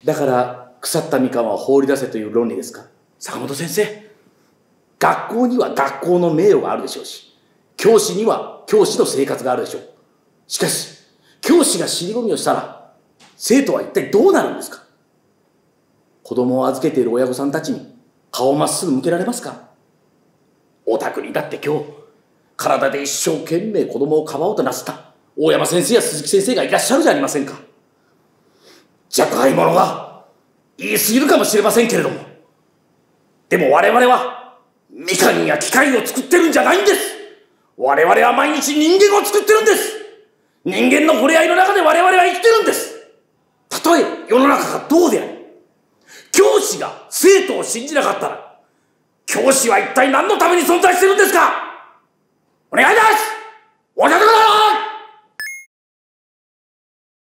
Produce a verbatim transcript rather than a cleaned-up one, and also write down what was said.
だから腐ったみかんは放り出せという論理ですか？坂本先生、学校には学校の名誉があるでしょうし、教師には教師の生活があるでしょう。しかし教師が尻込みをしたら生徒は一体どうなるんですか？子供を預けている親御さんたちに顔をまっすぐ向けられますか？お宅にだって今日体で一生懸命子供をかばおうとなすった大山先生や鈴木先生がいらっしゃるじゃありませんか。若輩者が言い過ぎるかもしれませんけれども、でも我々はみかんや機械を作ってるんじゃないんです。我々は毎日人間を作ってるんです。人間の触れ合いの中で我々は生きてるんです。たとえ世の中がどうであれ、教師が生徒を信じなかったら、教師は一体何のために存在してるんですか？お願いです。お願いします。